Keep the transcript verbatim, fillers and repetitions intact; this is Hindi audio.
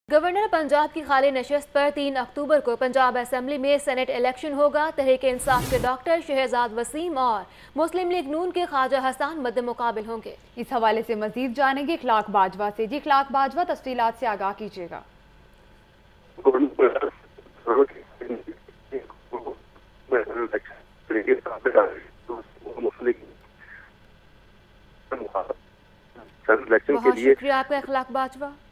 गवर्नर पंजाब की खाली नशस्त पर तीन अक्टूबर को पंजाब असेंबली में सेनेट इलेक्शन होगा। तहरीक इंसाफ के डॉक्टर शहजाद वसीम और मुस्लिम लीग नून के ख्वाजा हसन मद्दे मुकाबिल होंगे। इस हवाले से मजीद जानेंगे इखलाक बाजवा से। जी इखलाक बाजवा, तफसीलात से आगाह कीजिएगा। बहुत शुक्रिया आपका इखलाक बाजवा।